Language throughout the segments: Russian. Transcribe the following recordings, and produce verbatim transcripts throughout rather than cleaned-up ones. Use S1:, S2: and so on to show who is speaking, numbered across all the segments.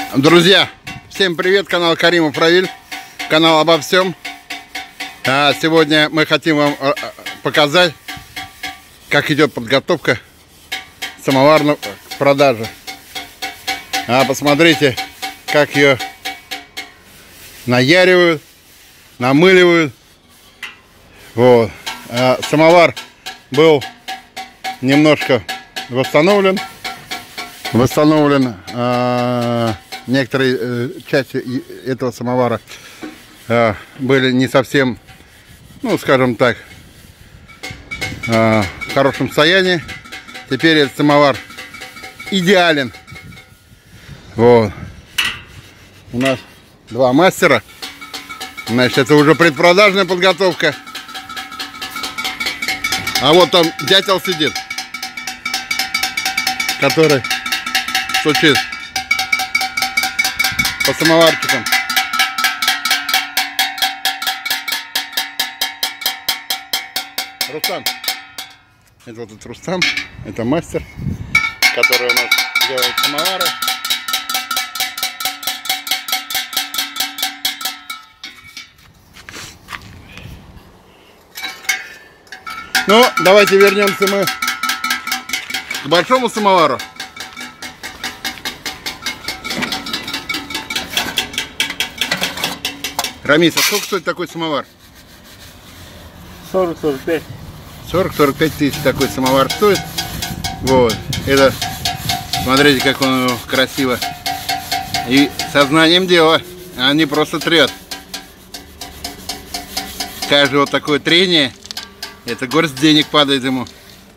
S1: Друзья, всем привет, канал Каримов Равиль, канал обо всем. А сегодня мы хотим вам показать, как идет подготовка самовара к продаже. А посмотрите, как ее наяривают, намыливают. Вот. А самовар был немножко восстановлен. Восстановлен э, некоторые э, части этого самовара э, были не совсем, ну скажем так, э, в хорошем состоянии. Теперь этот самовар идеален. Вот. У нас два мастера. Значит, это уже предпродажная подготовка. А вот там дятел сидит, который стучит по самоварчикам. Рустам. Это вот этот Рустам. Это мастер, который у нас делает самовары. Ну, давайте вернемся мы к большому самовару. Рамис, а сколько стоит такой самовар?
S2: сорок сорок пять.
S1: сорок сорок пять тысяч такой самовар стоит. Вот. Это, смотрите, как он красиво. И сознанием дела, а не просто трет. Каждое вот такое трение, это горсть денег падает ему.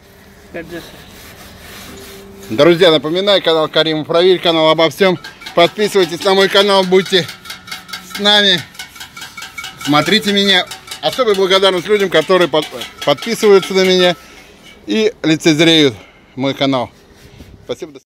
S1: Друзья, напоминаю, канал Каримов Равиль, канал обо всем. Подписывайтесь на мой канал, будьте с нами. Смотрите меня. Особая благодарность людям, которые под, подписываются на меня и лицезреют мой канал. Спасибо.